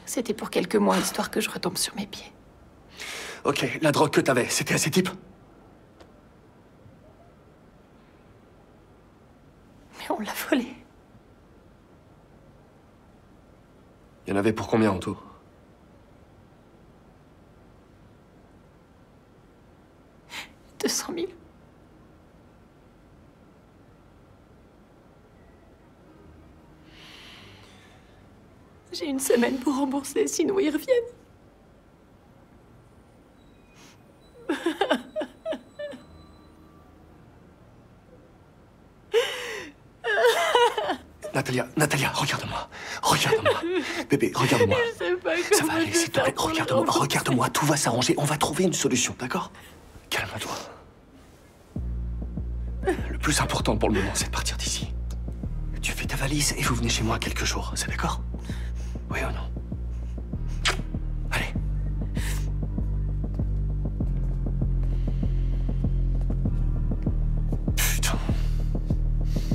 C'était pour quelques mois, histoire que je retombe sur mes pieds. Ok, la drogue que t'avais, c'était à ces types? Mais on l'a volée. Il y en avait pour combien en tout? « 200 000. J'ai une semaine pour rembourser, sinon ils reviennent. Natalia, regarde-moi. Regarde-moi. Bébé, regarde-moi. Je sais pas comment Ça va aller, s'il te plaît. Regarde-moi, tout va s'arranger. On va trouver une solution, d'accord? Calme-toi. Le plus important pour le moment, c'est de partir d'ici. Tu fais ta valise et vous venez chez moi quelques jours, c'est d'accord? Oui ou non?